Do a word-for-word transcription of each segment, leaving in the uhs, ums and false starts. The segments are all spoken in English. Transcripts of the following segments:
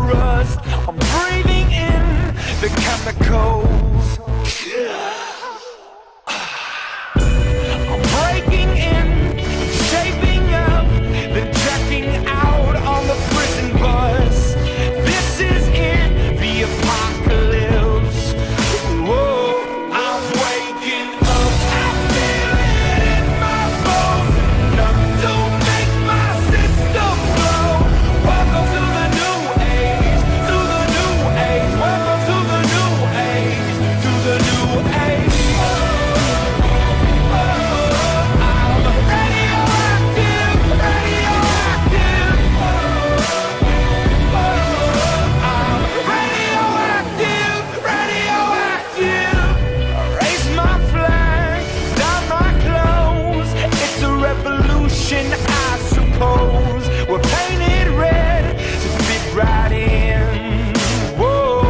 rust. I'm breathing in the chemicals. I'm breaking in, shaping up, then checking out on the prison bus. This is it, the apocalypse. Whoa, I'm waking up, I feel it in my bones. Enough to make my system blow. Welcome to the new age, to the new age. Welcome to the new age, to the new age. I suppose we're painted red to fit right in. Whoa,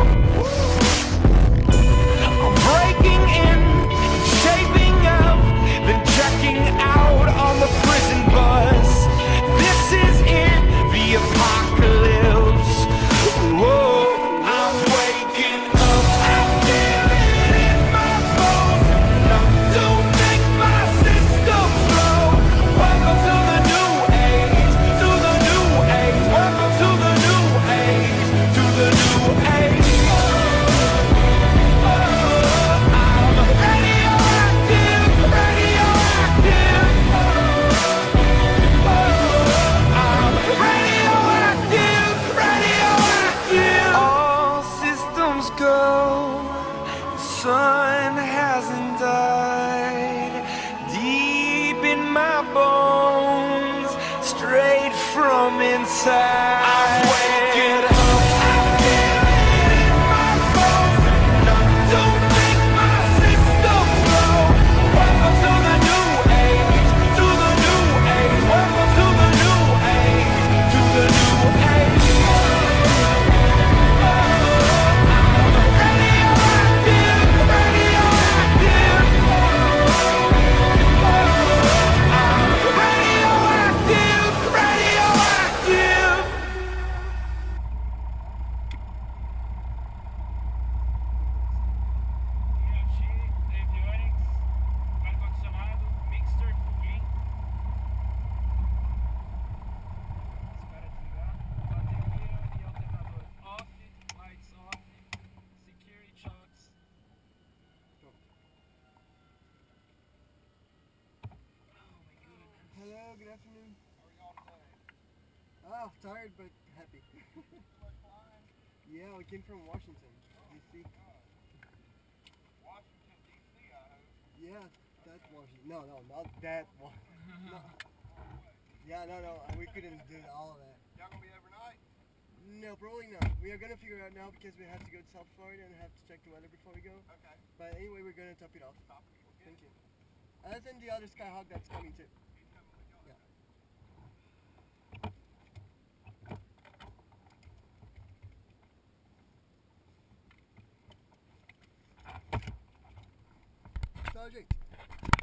I'm breaking in, shaping up, then checking out on the prison bus. This is it, the apocalypse. Whoa, I'm waking up, I feel it in my bones. Enough to make my system blow. Welcome to the new age, to the new age. Welcome to the new age, to the new age. I'm radioactive, radioactive. I'm radioactive, radioactive. All systems go. The sun hasn't died. Deep in my bones, straight from inside. I'm waking up, I feel it in my bones. Enough to make my system blow. Welcome to the new age, to the new age. Welcome to the new age, to the new age. I'm radioactive, radioactive. Radioactive, radioactive. Ar-condicionado, mixer, foguinho. Espera desligar. Bateria e alternador off, lights off, security shocks. Pronto. Hello, good afternoon. Oh, tired but happy. Yeah, we came from Washington, D C. Washington, D C, I hope. Yeah, that Washington. No, no, not that one. No. Yeah, no, no, we couldn't do all of that. Y'all gonna be overnight? No, probably not. We are gonna figure it out now because we have to go to South Florida and have to check the weather before we go. Okay. But anyway, we're gonna top it off. Top it. We'll get Thank you. And then the other Skyhawk that's coming too. He's coming with y'all. Yeah. Sergeant,